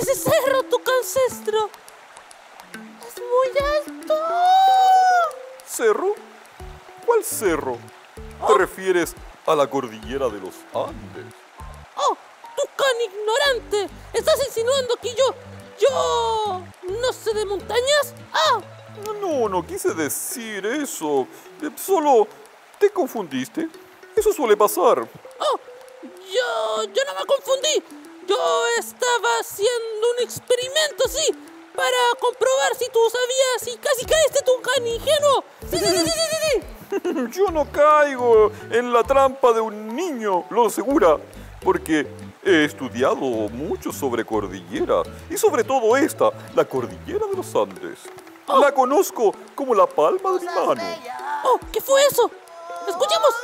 Ese cerro, tu ancestro, es muy alto. ¿Cerro? ¿Cuál cerro? ¿Te refieres a la cordillera de los Andes? ¡Oh! ¡Tucán ignorante! ¿Estás insinuando que yo no sé de montañas? ¡Ah! No quise decir eso. Solo te confundiste. Eso suele pasar. ¡Oh! Yo no me confundí. Yo estaba haciendo un experimento, sí, para comprobar si tú sabías y casi caíste, Tucán ingenuo. Sí. Yo no caigo en la trampa de un niño, lo asegura, porque he estudiado mucho sobre cordillera y sobre todo esta, la cordillera de los Andes. Oh. La conozco como la palma de mi mano. ¡Oh! ¿Qué fue eso? ¡Escuchemos!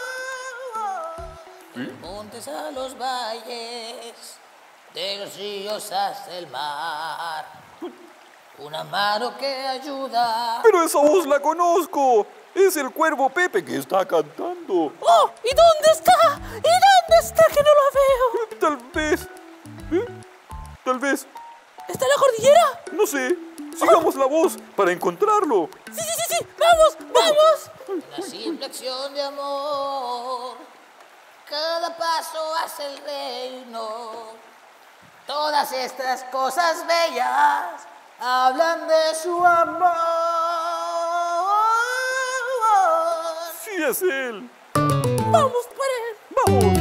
Montes a los valles, de los ríos hasta el mar. Una mano que ayuda. Pero esa voz la conozco. Es el cuervo Pepe que está cantando. ¡Oh! ¿Y dónde está? ¿Y dónde está que no lo veo? Tal vez. Tal vez. ¿Está en la cordillera? No sé. Sigamos la voz para encontrarlo. Sí. ¡Vamos! Una simple acción de amor. Cada paso hace el reino. Todas estas cosas bellas hablan de su amor. Sí, es él. ¡Vamos por él! ¡Vamos!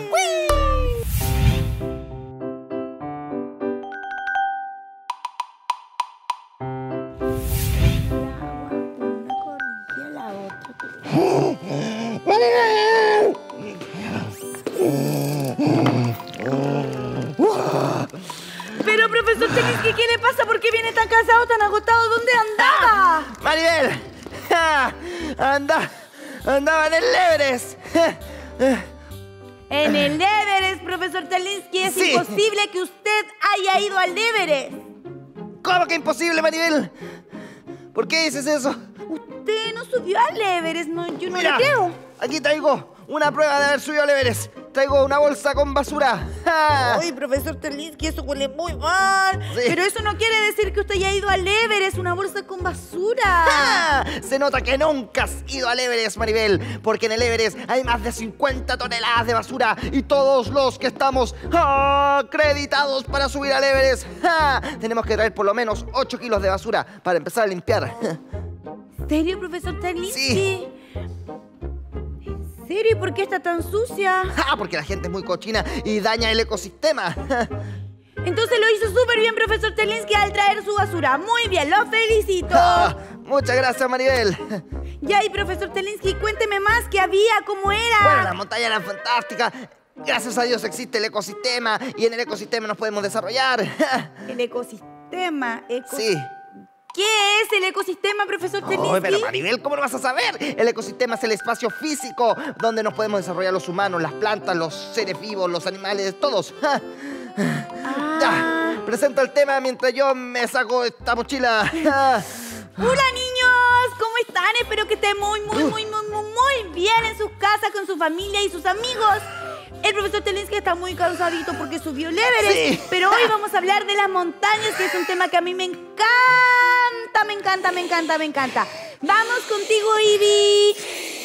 Pero, profesor Chelinsky, ¿qué le pasa? ¿Por qué viene tan cansado, tan agotado? ¿Dónde andaba? ¡Maribel! Andaba en el Everest. En el Everest, profesor Chelinsky. Es Sí. imposible que usted haya ido al Everest. ¿Cómo que imposible, Maribel? ¿Por qué dices eso? Usted no subió al Everest, no, yo no Mira, le creo. aquí traigo una prueba de haber subido al Everest. Traigo una bolsa con basura. ¡Ja! Ay, profesor Chelinsky, eso huele muy mal. Sí. Pero eso no quiere decir que usted haya ido al Everest, una bolsa con basura. ¡Ja! Se nota que nunca has ido al Everest, Maribel, porque en el Everest hay más de 50 toneladas de basura y todos los que estamos acreditados para subir al Everest, tenemos que traer por lo menos 8 kilos de basura para empezar a limpiar. ¿En serio, profesor Chelinsky? Sí. ¿En serio? ¿Y por qué está tan sucia? Porque la gente es muy cochina y daña el ecosistema. Entonces lo hizo súper bien, profesor Chelinsky, al traer su basura. Muy bien, lo felicito. Muchas gracias, Maribel. Ya, y profesor Chelinsky, cuénteme más, ¿qué había? ¿Cómo era? Bueno, las montañas eran fantásticas. Gracias a Dios existe el ecosistema y en el ecosistema nos podemos desarrollar. El ecosistema. Sí. ¿Qué es el ecosistema, profesor Chelinsky? Ay, pero Maribel, ¿cómo lo vas a saber? El ecosistema es el espacio físico donde nos podemos desarrollar los humanos, las plantas, los seres vivos, los animales, todos. Ya, presento el tema mientras yo me saco esta mochila. Hola, niños, ¿cómo están? Espero que estén muy bien en sus casas, con su familia y sus amigos. El profesor Chelinsky está muy cansadito porque subió el Everest. Sí. Pero hoy vamos a hablar de las montañas, que es un tema que a mí me encanta. Vamos contigo, Ivy.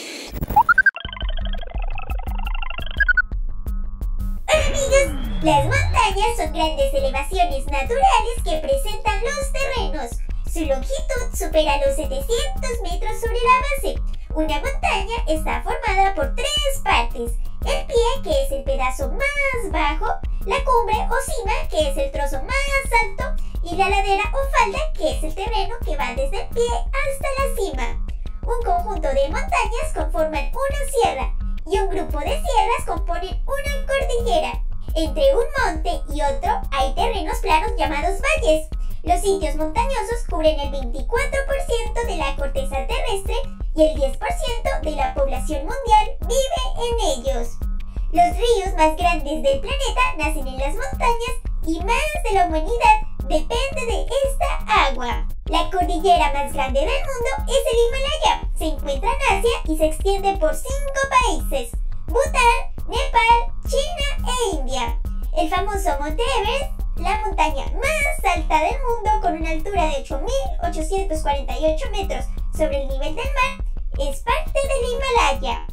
Hola amigos, las montañas son grandes elevaciones naturales que presentan los terrenos. Su longitud supera los 700 metros sobre la base. Una montaña está formada por 3 partes. El pie, que es el pedazo más bajo, la cumbre o cima, que es el trozo más alto, y la ladera o falda, que es el terreno que va desde el pie hasta la cima. Un conjunto de montañas conforman una sierra, y un grupo de sierras componen una cordillera. Entre un monte y otro hay terrenos planos llamados valles. Los sitios montañosos cubren el 24% de la corteza terrestre y el 10% de la población mundial vive en ellos. Los ríos más grandes del planeta nacen en las montañas y más de la humanidad depende de esta agua. La cordillera más grande del mundo es el Himalaya. Se encuentra en Asia y se extiende por 5 países: Bután, Nepal, China e India. El famoso Monte Everest la montaña más alta del mundo con una altura de 8.848 metros sobre el nivel del mar, es parte del Himalaya.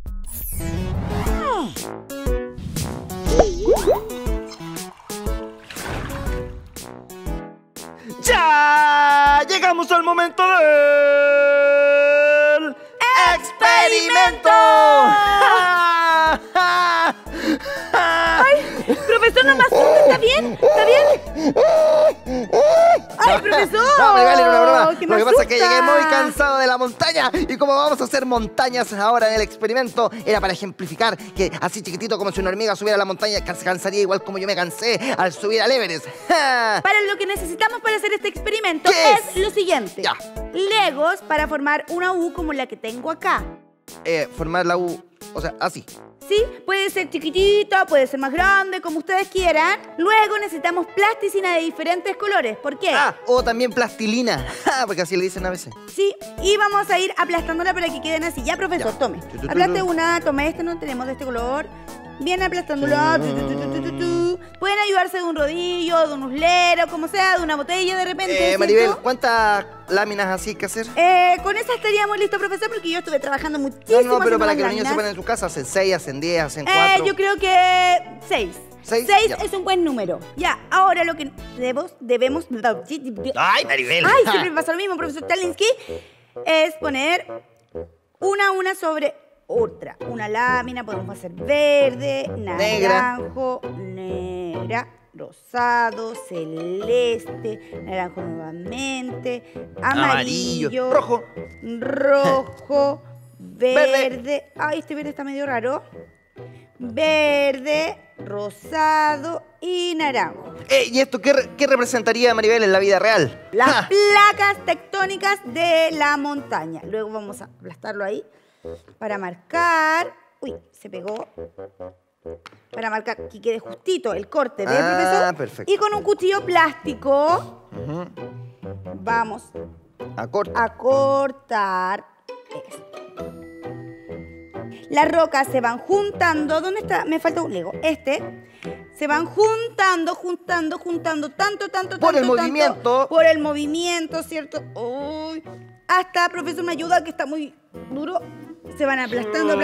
¡Ya! ¡Llegamos al momento del experimento! ¡Ay! ¡Profesor, no me asuste! ¿Está bien? ¿Está bien? ¡Ay, profesor! No, Maribel, era una broma. ¡Que Lo me que pasa es que asusta! llegué muy cansado de la montaña. Y como vamos a hacer montañas ahora en el experimento, era para ejemplificar que así chiquitito como si una hormiga subiera a la montaña, se cansaría igual como yo me cansé al subir al Everest. Para lo que necesitamos para hacer este experimento ¿Qué es lo siguiente. Ya. Legos para formar una U como la que tengo acá. Formar la U, o sea, así. ¿Sí? Puede ser chiquitita, puede ser más grande, como ustedes quieran. Luego necesitamos plasticina de diferentes colores. ¿Por qué? O también plastilina, porque así le dicen a veces. Sí, y vamos a ir aplastándola para que queden así. Ya, profesor, Ya. tome. Aplaste una, tome esta, no tenemos de este color. Bien aplastándola. Pueden ayudarse de un rodillo, de un uslero, como sea, de una botella de repente. ¿cierto? Maribel, ¿cuántas láminas así hay que hacer? Con esa estaríamos listos, profesor, porque yo estuve trabajando muchísimo. No, pero haciendo para las que los niños láminas. sepan en su casa, hacen 6, hacen 10, hacen 4. Yo creo que 6. ¿Seis? 6 Ya. es un buen número. Ya, ahora lo que debemos... ¡Ay, Maribel! Ay, siempre me pasa lo mismo, profesor Talinsky. Es poner una sobre otra. Una lámina, podemos hacer verde, naranjo, negra, rosado, celeste, naranjo nuevamente, amarillo, rojo. rojo, verde. Ay, este verde está medio raro. Verde, rosado y naranjo. ¿Y esto qué representaría, Maribel, en la vida real? Las placas tectónicas de la montaña. Luego vamos a aplastarlo ahí para marcar. Uy, se pegó. Para marcar que quede justito el corte, ¿ves, profesor? Perfecto. Y con un cuchillo plástico vamos A corto. a cortar esto. Las rocas se van juntando. ¿Dónde está? Me falta un Lego. Se van juntando, tanto. Por el movimiento. Por el movimiento, ¿cierto? Uy. Hasta, profesor, me ayuda, que está muy duro. Se van aplastando.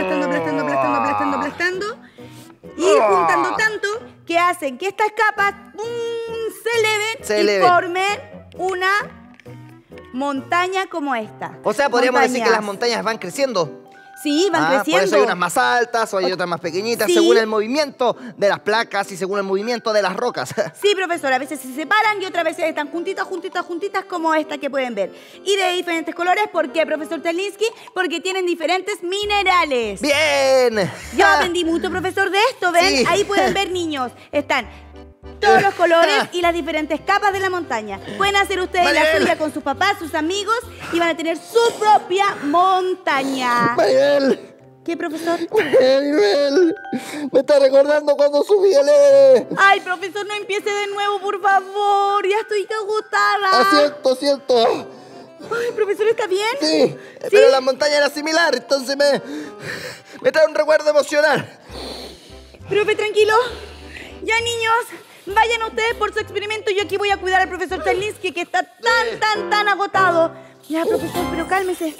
Y juntando tanto que hacen que estas capas se eleven y formen una montaña como esta. O sea, podríamos decir que Montañas. las montañas van creciendo. Sí, van creciendo. Por eso hay unas más altas o hay otras más pequeñitas, Sí. según el movimiento de las placas y según el movimiento de las rocas. Sí, profesor, a veces se separan y otras veces están juntitas como esta que pueden ver. Y de diferentes colores, ¿por qué, profesor Talinsky? Porque tienen diferentes minerales. ¡Bien! Yo aprendí mucho, profesor, de esto, ¿ven? Sí. Ahí pueden ver, niños. Están todos los colores y las diferentes capas de la montaña. Pueden hacer ustedes la Maribel. suya con sus papás, sus amigos y van a tener su propia montaña. ¡Maribel! ¿Qué, profesor? ¡Maribel! Me está recordando cuando subí el Everest. Ay, profesor, no empiece de nuevo, por favor. Ya estoy agotada. Siento. Ay, profesor, ¿está bien? Sí, pero la montaña era similar, entonces me trae un recuerdo emocional. Profe, tranquilo. Ya, niños, vayan ustedes por su experimento. Yo aquí voy a cuidar al profesor Talinsky, que está tan agotado. Ya, profesor, pero cálmese.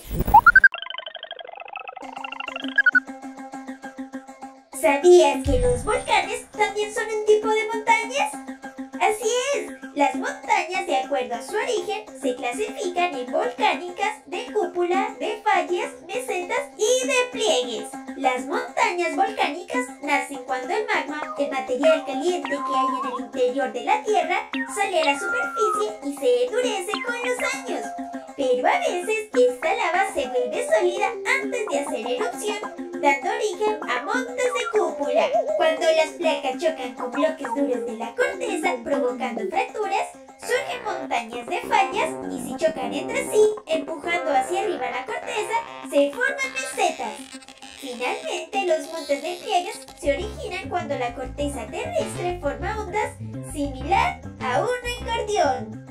¿Sabías que los volcanes también son un tipo de montañas? Así es, las montañas, de acuerdo a su origen, se clasifican en volcánicas, de cúpula, de fallas, mesetas y de pliegues. Las montañas volcánicas nacen cuando el magma, el material caliente que hay en el interior de la Tierra, sale a la superficie y se endurece con los años. Pero a veces esta lava se vuelve sólida antes de hacer erupción, dando origen a montes de cúpula. Cuando las placas chocan con bloques duros de la corteza, provocando fracturas, surgen montañas de fallas y si chocan entre sí, empujando hacia arriba la corteza, se forman mesetas. Finalmente, los montes de pliegues se originan cuando la corteza terrestre forma ondas similar a un acordeón.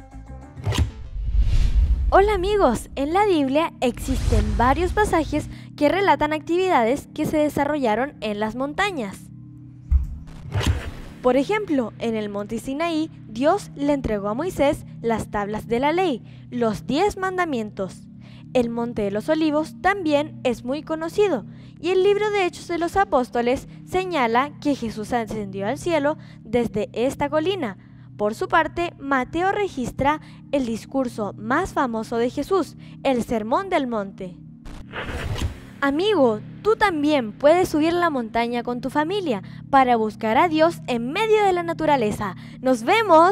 Hola amigos, en la Biblia existen varios pasajes que relatan actividades que se desarrollaron en las montañas. Por ejemplo, en el monte Sinaí, Dios le entregó a Moisés las tablas de la ley, los 10 mandamientos. El Monte de los Olivos también es muy conocido, y el libro de Hechos de los Apóstoles señala que Jesús ascendió al cielo desde esta colina. Por su parte, Mateo registra el discurso más famoso de Jesús, el Sermón del Monte. Amigo, tú también puedes subir la montaña con tu familia para buscar a Dios en medio de la naturaleza. ¡Nos vemos!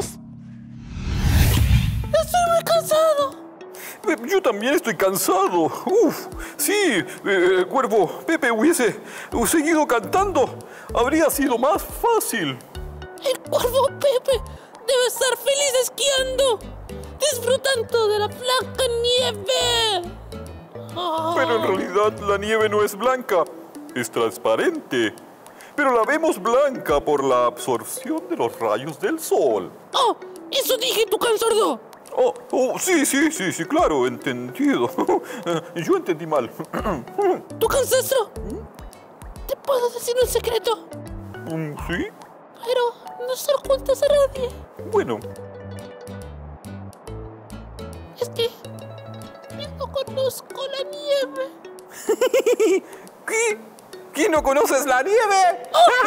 Estoy muy cansado. Yo también estoy cansado. Uf, sí, Cuervo, Pepe hubiese seguido cantando. Habría sido más fácil. El Cuervo Pepe debe estar feliz esquiando, disfrutando de la blanca nieve. Pero en realidad la nieve no es blanca, es transparente. Pero la vemos blanca por la absorción de los rayos del sol. ¡Oh! ¡Eso dije, tu sordo! Sí, claro, entendido. Yo entendí mal. ¿Tu ancestro? ¿Te puedo decir un secreto? ¿Sí? Pero no se lo cuentes a nadie. Bueno. Es que yo no conozco la nieve. ¿Qué? ¿Qué, no conoces la nieve?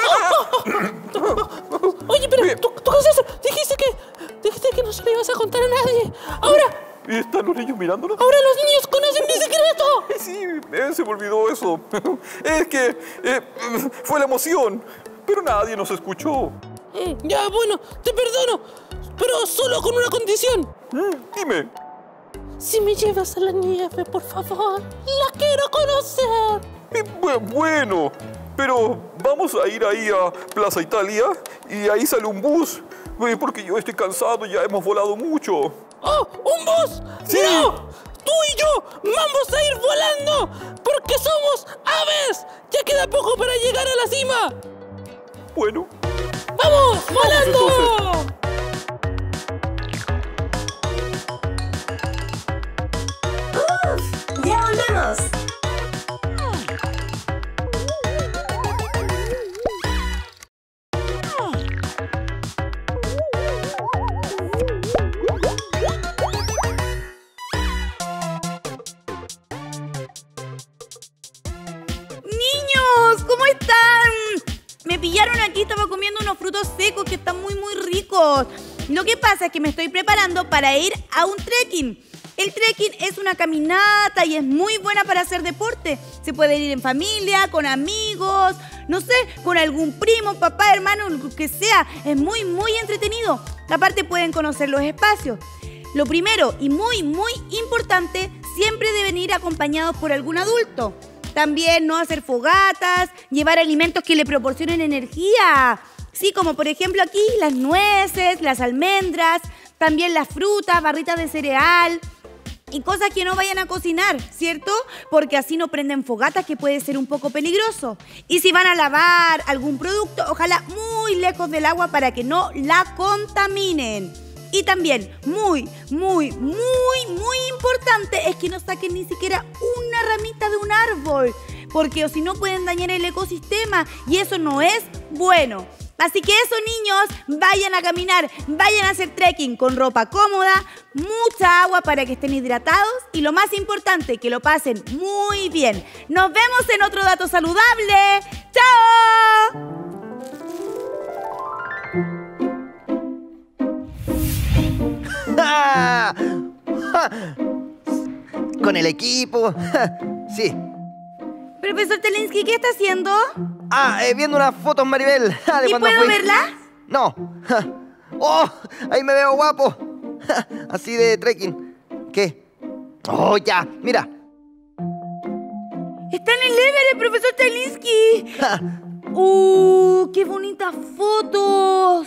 Oye, pero tu ancestro, dijiste que no se lo ibas a contar a nadie. Ahora... ¿Están los niños mirándonos? ¡Ahora los niños conocen mi secreto! Sí, se me olvidó eso. Es que fue la emoción, pero nadie nos escuchó. Ya, bueno, te perdono, pero solo con una condición. Dime. Si me llevas a la nieve, por favor, la quiero conocer. Bueno, pero vamos a ir ahí a Plaza Italia y ahí sale un bus, porque yo estoy cansado, ya hemos volado mucho. ¡Oh, un bus! ¡Sí! ¡No! ¡Tú y yo vamos a ir volando! ¡Porque somos aves! ¡Ya queda poco para llegar a la cima! Bueno. ¡Vamos, volando! ¡Ya volvemos! Niños, ¿cómo están? Me pillaron aquí, estaba comiendo unos frutos secos que están muy ricos. Lo que pasa es que me estoy preparando para ir a un trekking. El trekking es una caminata y es muy buena para hacer deporte. Se puede ir en familia, con amigos, no sé, con algún primo, papá, hermano, lo que sea. Es muy entretenido. Aparte pueden conocer los espacios. Lo primero y muy importante, siempre deben ir acompañados por algún adulto. También no hacer fogatas, llevar alimentos que le proporcionen energía. Sí, como por ejemplo aquí las nueces, las almendras, también las frutas, barritas de cereal y cosas que no vayan a cocinar, ¿cierto? Porque así no prenden fogatas, que puede ser un poco peligroso. Y si van a lavar algún producto, ojalá muy lejos del agua para que no la contaminen. Y también, muy importante es que no saquen ni siquiera una ramita de un árbol, porque o si no pueden dañar el ecosistema y eso no es bueno. Así que eso, niños, vayan a caminar, vayan a hacer trekking con ropa cómoda, mucha agua para que estén hidratados y lo más importante, que lo pasen muy bien. Nos vemos en otro dato saludable. ¡Chao! Con el equipo. Sí. Profesor Telinsky, ¿qué está haciendo? Viendo unas fotos, Maribel. De ¿Y cuando puedo fui. verla? No. ¡Oh! Ahí me veo guapo. Así de trekking. ¿Qué? ¡Oh, ya! Mira. Está en el Everest, profesor Telinsky. ¡Qué bonitas fotos!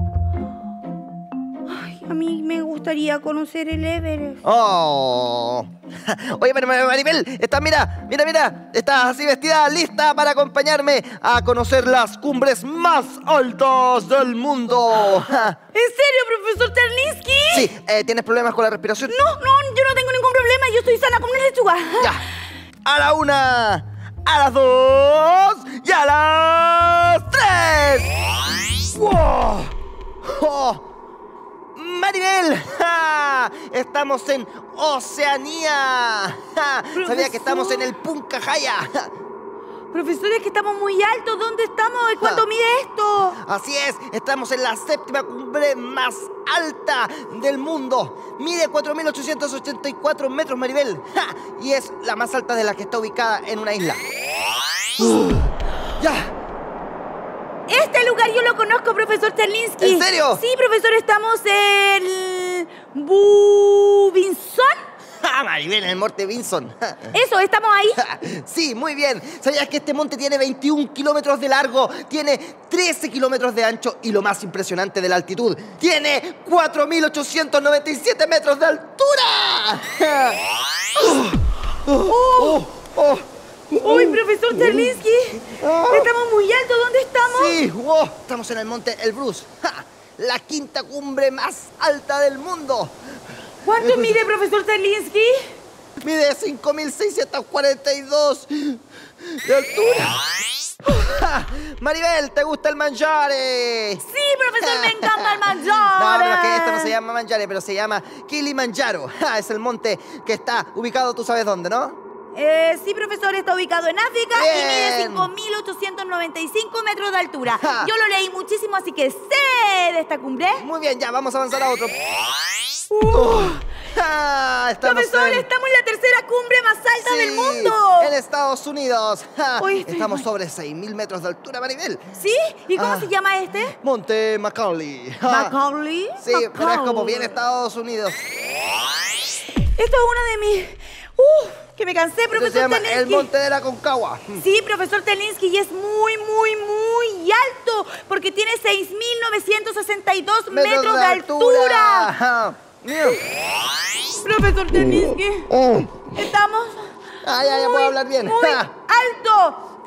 Ay, a mí me gustaría conocer el Everest. ¡Oh! Oye, pero Maribel, mira, estás así vestida, lista para acompañarme a conocer las cumbres más altas del mundo. ¿En serio, profesor Terlinsky? Sí, ¿tienes problemas con la respiración? No, yo no tengo ningún problema, yo estoy sana como una lechuga. Ya, a la 1, a las 2 y a las 3. ¡Wow! ¡Oh! ¡Maribel! ¡Ja! ¡Estamos en Oceanía! ¡Ja! ¿Sabía que estamos en el Puncajaya? Profesor, es que estamos muy altos. ¿Dónde estamos? ¿Cuánto mide esto? Así es, estamos en la 7ª cumbre más alta del mundo. Mide 4.884 metros, Maribel. ¡Ja! Y es la más alta de las que está ubicada en una isla. ¡Ya! Este lugar yo lo conozco, profesor Terlinsky. ¿En serio? Sí, profesor, estamos en... Bubinson. ¡Ja, Maribel, en el Monte Vinson! Eso, ¿estamos ahí? Sí, muy bien. ¿Sabías que este monte tiene 21 kilómetros de largo? Tiene 13 kilómetros de ancho y lo más impresionante de la altitud, tiene 4.897 metros de altura. Uy, profesor Terlinsky. Estamos muy altos. ¿Dónde estamos? Sí, wow, estamos en el monte Elbrus, la 5ª cumbre más alta del mundo. ¿Cuánto mide, profesor Terlinsky? Mide 5.642 de altura. Maribel, ¿te gusta el mangiare? Sí, profesor, me encanta el mangiare. No, pero es que esto no se llama mangiare, pero se llama Kilimanjaro. Es el monte que está ubicado, tú sabes dónde, ¿no? Sí, profesor, está ubicado en África y mide 5.895 metros de altura. Yo lo leí muchísimo, así que sé de esta cumbre. Muy bien, ya, vamos a avanzar a otro. Profesor, estamos en la 3ª cumbre más alta del mundo. En Estados Unidos. Uy, estamos sobre 6.000 metros de altura, Maribel. ¿Sí? ¿Y cómo se llama este? Monte McCauley. ¿McCauley? Sí, pero es como bien Estados Unidos. Esto es uno de mis... que me cansé, profesor Se llama Terlinsky. el Monte de la Concagua. Sí, profesor Terlinsky, y es muy alto, porque tiene 6.962 metros de altura. Profesor Terlinsky, estamos ya puedo hablar bien. muy alto.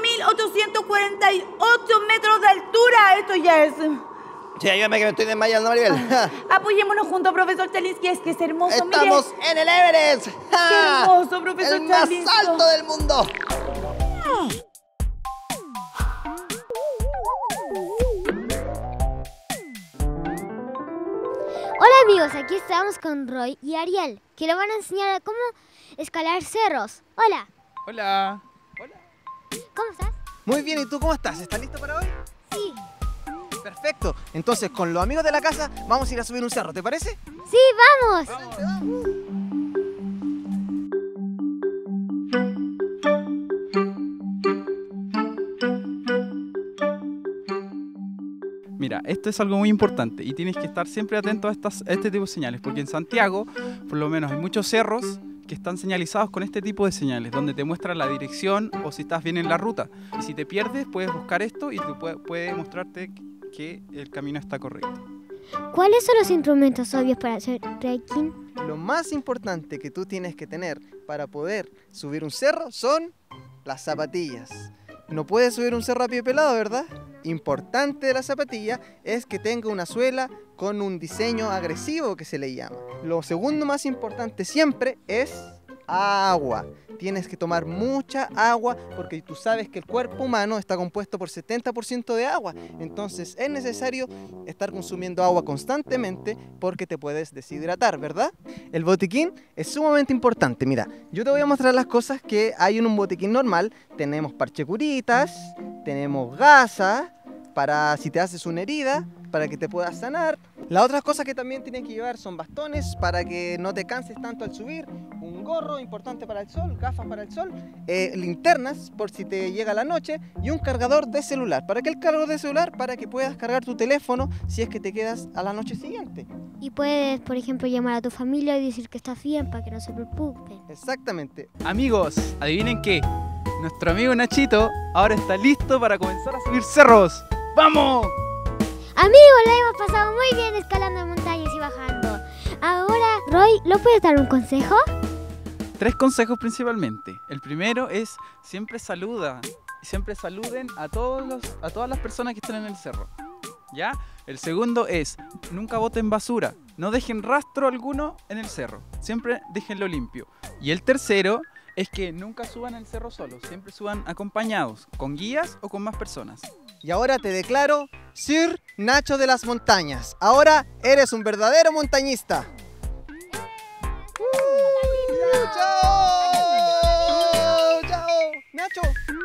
8.848 metros de altura. Esto ya es... Sí, ayúdame que me estoy desmayando, Maribel. Apoyémonos juntos, profesor Terlinsky, es que es hermoso. Estamos en el Everest. Qué hermoso, profesor El más Terlinsky. alto del mundo. Hola amigos, aquí estamos con Roy y Ariel, que nos van a enseñar a cómo escalar cerros. Hola. Hola. ¿Cómo estás? Muy bien, ¿y tú cómo estás? ¿Estás listo para hoy? Sí. Perfecto. Entonces, con los amigos de la casa, vamos a ir a subir un cerro, ¿te parece? Sí, vamos. Mira, esto es algo muy importante y tienes que estar siempre atento a este tipo de señales, porque en Santiago, por lo menos, hay muchos cerros que están señalizados con este tipo de señales, donde te muestran la dirección o si estás bien en la ruta. Y si te pierdes, puedes buscar esto y te puede mostrarte que el camino está correcto. ¿Cuáles son los instrumentos obvios para hacer trekking? Lo más importante que tú tienes que tener para poder subir un cerro son las zapatillas. No puedes subir un cerro a pie pelado, ¿verdad? Importante de la zapatilla es que tenga una suela con un diseño agresivo que se le llama. Lo segundo más importante siempre es agua. Tienes que tomar mucha agua porque tú sabes que el cuerpo humano está compuesto por 70% de agua. Entonces es necesario estar consumiendo agua constantemente porque te puedes deshidratar, ¿verdad? El botiquín es sumamente importante. Mira, yo te voy a mostrar las cosas que hay en un botiquín normal. Tenemos parchecuritas, tenemos gasas para si te haces una herida, para que te puedas sanar. Las otras cosas que también tienes que llevar son bastones para que no te canses tanto al subir, un gorro importante para el sol, gafas para el sol, linternas por si te llega la noche y un cargador de celular. ¿Para qué el cargador de celular? Para que puedas cargar tu teléfono si es que te quedas a la noche siguiente. Y puedes, por ejemplo, llamar a tu familia y decir que estás bien para que no se preocupen. Exactamente. Amigos, adivinen qué. Nuestro amigo Nachito ahora está listo para comenzar a subir cerros. ¡Vamos! Amigos, la hemos pasado muy bien escalando montañas y bajando. Ahora, Roy, ¿lo puedes dar un consejo? 3 consejos principalmente. El primero es siempre saluden a todas las personas que están en el cerro. ¿Ya? El segundo es nunca boten basura. No dejen rastro alguno en el cerro. Siempre déjenlo limpio. Y el tercero es que nunca suban el cerro solos, siempre suban acompañados, con guías o con más personas. Y ahora te declaro Sir Nacho de las Montañas. Ahora eres un verdadero montañista. ¡Chao! ¡Chao! ¡Nacho!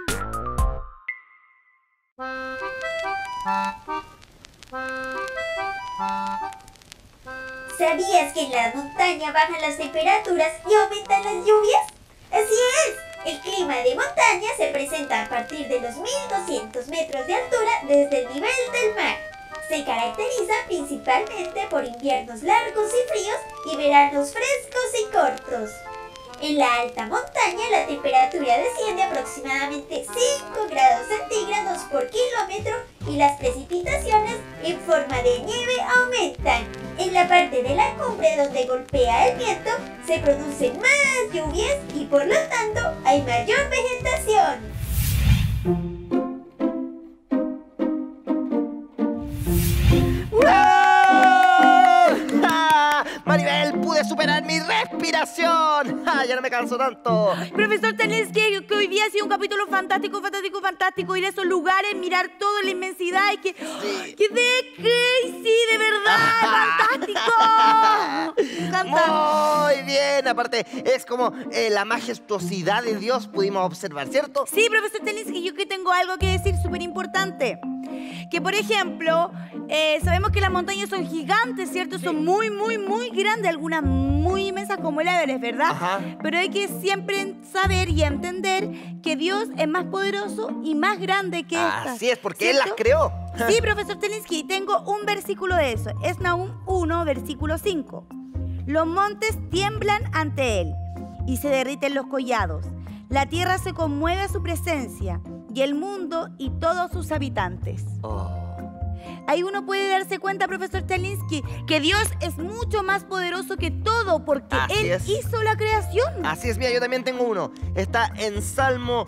¿Sabías que en la montaña bajan las temperaturas y aumentan las lluvias? Así es, el clima de montaña se presenta a partir de los 1200 metros de altura desde el nivel del mar. Se caracteriza principalmente por inviernos largos y fríos y veranos frescos y cortos. En la alta montaña la temperatura desciende aproximadamente 5 grados centígrados por kilómetro y las precipitaciones en forma de nieve aumentan. En la parte de la cumbre donde golpea el viento se producen más lluvias y por lo tanto hay mayor vegetación. Maribel, pude superar mi respiración. Ya no me canso tanto. Profesor, tenés que hoy día ha sido un capítulo fantástico. Ir a esos lugares, mirar toda la inmensidad y que... Sí. ¡Que sí, de verdad! ¡Fantástico! Me encanta. Muy bien, aparte es como la majestuosidad de Dios pudimos observar, ¿cierto? Sí, profesor Telinsky, yo que tengo algo que decir súper importante. Que, por ejemplo, sabemos que las montañas son gigantes, ¿cierto? Sí. Son muy grandes, algunas muy inmensas como el Everest, ¿verdad? Ajá. Pero hay que siempre saber y entender que Dios es más poderoso y más grande que estas. Así es, porque ¿cierto? Él las creó. Sí, profesor Telinsky, tengo un versículo de eso. Es Nahum 1, versículo 5. Los montes tiemblan ante Él y se derriten los collados. La tierra se conmueve a su presencia y el mundo y todos sus habitantes. Ahí uno puede darse cuenta, profesor Telinsky, que Dios es mucho más poderoso que todo porque Él hizo la creación. Así es, mira, yo también tengo uno. Está en Salmo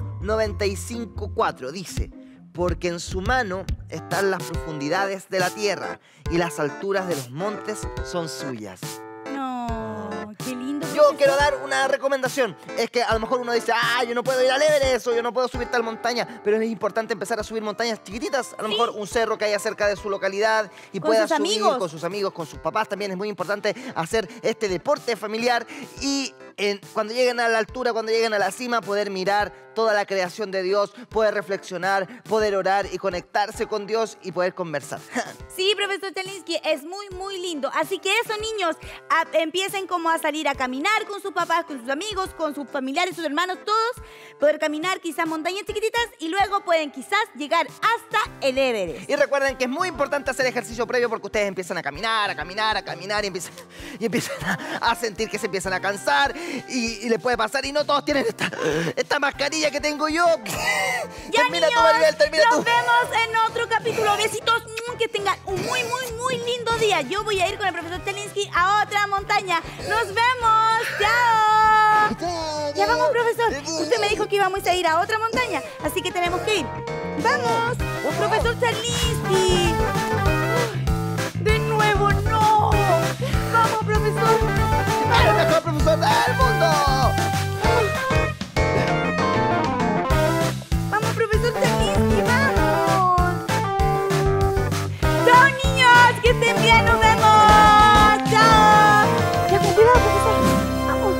95:4. Dice: porque en su mano están las profundidades de la tierra y las alturas de los montes son suyas. No, qué lindo. Yo quiero dar una recomendación. Es que a lo mejor uno dice, yo no puedo ir al Everest o yo no puedo subir tal montaña. Pero es importante empezar a subir montañas chiquititas. A lo mejor un cerro que haya cerca de su localidad y pueda subir con sus amigos, con sus papás. También es muy importante hacer este deporte familiar y cuando lleguen a la altura, cuando lleguen a la cima, poder mirar toda la creación de Dios, poder reflexionar, poder orar y conectarse con Dios y poder conversar. Sí, profesor Telinsky, es muy lindo. Así que eso, niños, empiecen como a salir a caminar con sus papás, con sus amigos, con sus familiares, sus hermanos, todos. Poder caminar quizás montañas chiquititas y luego pueden quizás llegar hasta el Everest. Y recuerden que es muy importante hacer ejercicio previo porque ustedes empiezan a caminar y empiezan a sentir que se empiezan a cansar y les puede pasar. Y no todos tienen esta mascarilla que tengo yo. Ya, termina niños, tú, Maribel, termina tú. Nos vemos en otro capítulo. Besitos, que tengan un muy lindo día. Yo voy a ir con el profesor Telinsky a otra montaña. ¡Nos vemos! ¡Chao! Ya vamos, profesor. Usted me dijo que íbamos a ir a otra montaña, así que tenemos que ir. ¡Vamos! ¡Profesor Telinsky! ¡De nuevo, no! ¡Vamos, profesor! ¡El mejor profesor del mundo! ¡Vamos, profesor Telinsky! ¡Vamos! ¡Chao, niños! ¡Que estén bien! ¡Nos vemos! ¡Chao! Ya, con cuidado, profesor. ¡Vamos!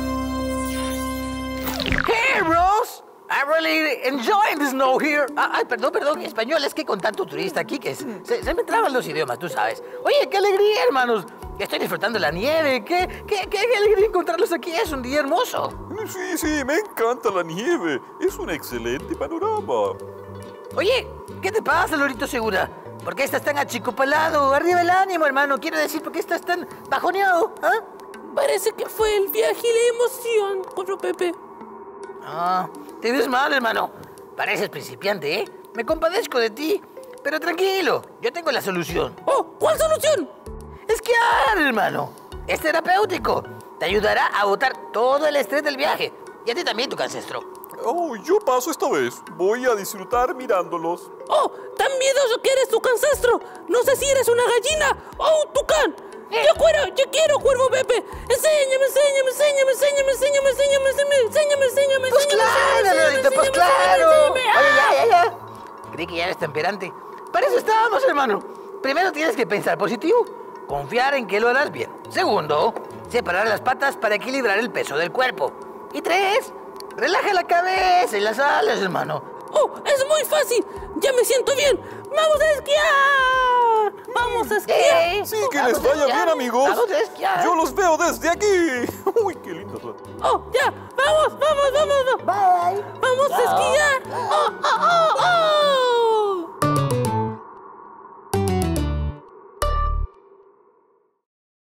Hey, Rose! I'm really enjoying the snow here. Perdón, mi español, es que con tanto turista aquí que se me traban los idiomas, tú sabes. Oye, qué alegría, hermanos. Estoy disfrutando la nieve. Qué alegría encontrarlos aquí. Es un día hermoso. Sí, me encanta la nieve. Es un excelente panorama. Oye, ¿qué te pasa, Lorito Segura? ¿Por qué estás tan achicopalado? Arriba el ánimo, hermano. Quiero decir, ¿por qué estás tan bajoneado? Parece que fue el viaje y la emoción, Corro Pepe. Te ves mal, hermano. Pareces principiante, ¿eh? Me compadezco de ti. Pero tranquilo, yo tengo la solución. ¿Cuál solución? Esquiar, hermano. Es terapéutico. Te ayudará a botar todo el estrés del viaje. Y a ti también, tu ancestro. Yo paso esta vez. Voy a disfrutar mirándolos. ¡Tan miedoso que eres tu ancestro! No sé si eres una gallina o un tucán. Yo quiero, Cuervo Pepe. Enséñame. Pues claro, Lorito, pues claro. Oye, ya. Creí que ya eres temperante. Para eso estábamos, hermano. Primero tienes que pensar positivo. Confiar en que lo harás bien. Segundo, separar las patas para equilibrar el peso del cuerpo. Y 3, relaja la cabeza y las alas, hermano. ¡Oh, es muy fácil! ¡Ya me siento bien! ¡Vamos a esquiar! ¡Vamos a esquiar! Sí, que les vaya bien, amigos. Vamos a esquiar. Yo los veo desde aquí. Uy, qué lindo. ¡Oh, ya! ¡Vamos! Bye. ¡Vamos a esquiar! ¡Oh!